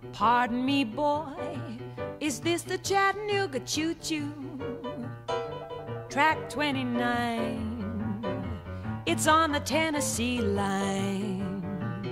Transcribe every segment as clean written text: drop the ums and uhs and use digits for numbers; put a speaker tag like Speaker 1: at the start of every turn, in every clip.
Speaker 1: Pardon me, boy, is this the Chattanooga choo-choo? Track 29, it's on the Tennessee line.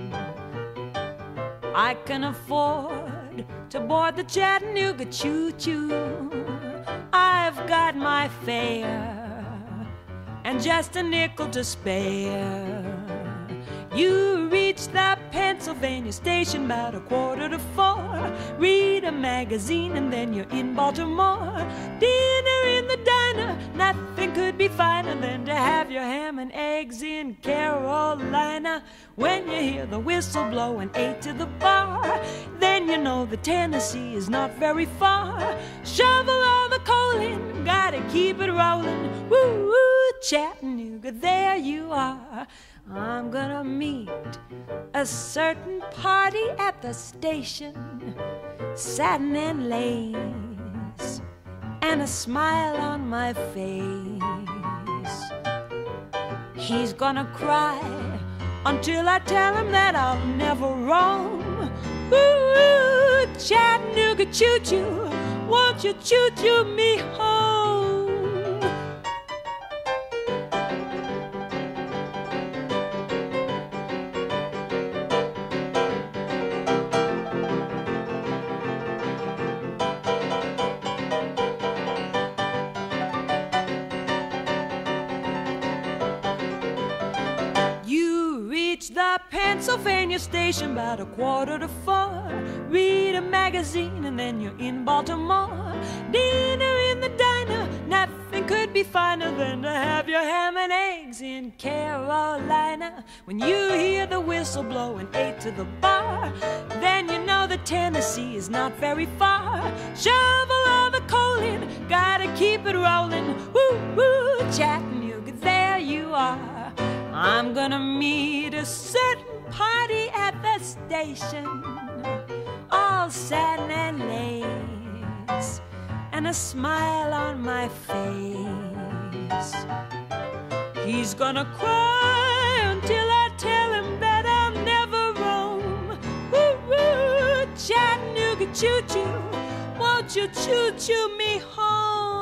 Speaker 1: I can afford to board the Chattanooga choo-choo. I've got my fare and just a nickel to spare. You reach the Pennsylvania station about 3:45. Read a magazine and then you're in Baltimore. Dinner in the diner, nothing could be finer than to have your ham and eggs in Carolina. When you hear the whistle blow and 8 to the bar, then you know the Tennessee is not very far. Shovel all the coal in, gotta keep it rolling. Woo, woo, Chattanooga, there you are. I'm gonna meet a certain party at the station, satin and lace, and a smile on my face. He's gonna cry until I tell him that I'll never roam. Ooh, Chattanooga choo-choo, won't you choo-choo me home? The Pennsylvania station about 3:45. Read a magazine and then you're in Baltimore. Dinner in the diner, nothing could be finer than to have your ham and eggs in Carolina. When you hear the whistle blow and 8 to the bar, then you know the Tennessee is not very far. Shovel all the coal in, gotta keep it rolling. Woo, woo, Chattanooga, there you are. I'm gonna meet a certain party at the station, all satin and lace, and a smile on my face. He's gonna cry until I tell him that I'll never roam. Woo, woo, Chattanooga choo-choo, won't you choo-choo me home?